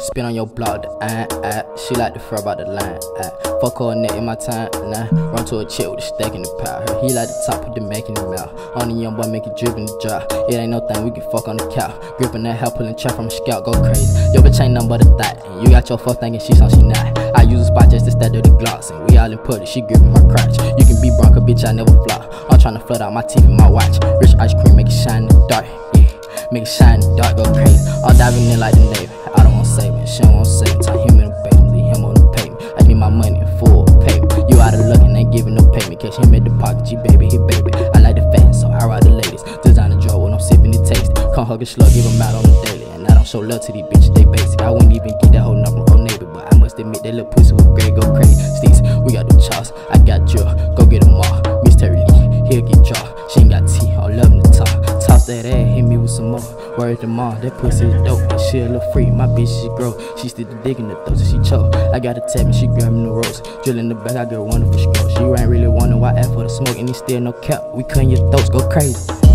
spin on your block, she like to throw about the line, fuck her neck in my time, run to a chick with a stack in the pile. Her he like the top, put the make in the mouth. On the young boy, make it drip in the drop. It ain't no thing, we can fuck on the couch. Gripping that hell, pulling trap from a scout, go crazy. Yo, bitch ain't nothing but a thought, and you got your fuck thinking she some, she not. I use a spot just instead of the gloss, and we all in public, she gripping my crotch. You can be Bronco, bitch, I never flop. I'm tryna flood out my teeth and my watch. Rich ice cream, make it shine in the dark, yeah. Make it shine in the dark, go crazy. I'm diving in like the Navy. I don't want saving, she don't want saving. Tie him in the basement, leave him on the pavement. I need my money in full payment. You out of luck and ain't giving no payment. Catch him at the pocket, G baby, he baby. I like the fans, so I ride the ladies. Design a draw when I'm sipping it tasty. Come hug a slug, give him out on the daily. And I don't show love to these bitches, they basic. I wouldn't even get that whole number on neighbor, but I must admit that little pussy was great, go crazy. Steez, we got the chops, I got drill, go get them all. Miss Terry Lee, he'll get draw. She ain't got tea, all loving the top. Toss that ass, hit me with some more. Word to mom, that pussy is dope. That shit a little free, my bitch she grow. She still the dick in the throat, so she choke. I got a tap and she grabbing the ropes. Drill in the back, I get wonderful stroke. She ain't really wondering why I ask for the smoke, and it's still no cap. We cutting your throats, go crazy.